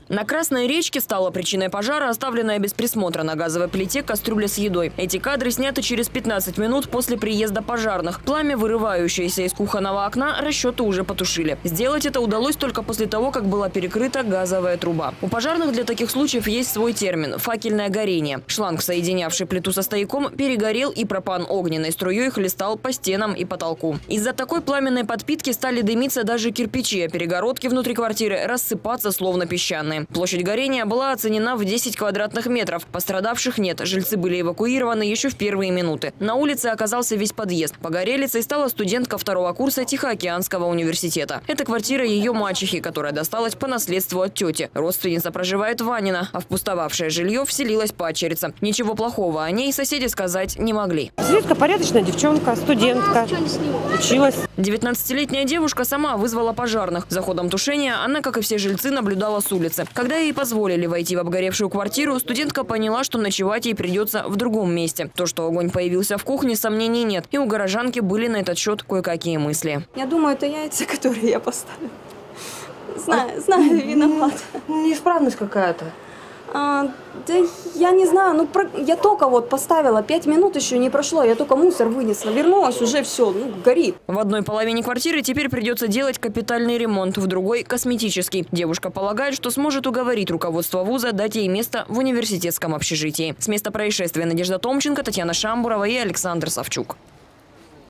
На Красной речке стала причиной пожара, оставленная без присмотра на газовой плите кастрюля с едой. Эти кадры сняты через 15 минут после приезда пожарных. Пламя, вырывающееся из кухонного окна, расчеты уже потушили. Сделать это удалось только после того, как была перекрыта газовая труба. У пожарных для таких случаев есть свой термин – факельное горение. Шланг, соединявший плиту со стояком, перегорел, и пропан огненной струей хлестал по стенам и потолку. Из-за такой пламенной подпитки стали дымиться даже кирпичи, а перегородки внутри квартиры рассыпаться словно песчаные. Площадь горения была оценена в 10 квадратных метров. Пострадавших нет. Жильцы были эвакуированы еще в первые минуты. На улице оказался весь подъезд. Погорелицей стала студентка 2-го курса Тихоокеанского университета. Это квартира ее мачехи, которая досталась по наследству от тети. Родственница проживает в Ванино, а в пустовавшее жилье вселилась падчерица. Ничего плохого о ней соседи сказать не могли. Светка порядочная девчонка, студентка. Училась. 19-летняя девушка сама вызвала пожарных. За ходом тушения она, как и все жильцы, наблюдала с улицы. Когда ей позволили войти в обгоревшую квартиру, студентка поняла, что ночевать ей придется в другом месте. То, что огонь появился в кухне, сомнений нет. И у горожанки были на этот счет кое-какие мысли. Я думаю, это яйца, которые я поставила. Знаю, виноват. Неисправность какая-то. Да я не знаю, я только вот поставила, 5 минут еще не прошло, я только мусор вынесла, вернулась, уже все, горит. В одной половине квартиры теперь придется делать капитальный ремонт, в другой – косметический. Девушка полагает, что сможет уговорить руководство вуза дать ей место в университетском общежитии. С места происшествия Надежда Томченко, Татьяна Шамбурова и Александр Савчук.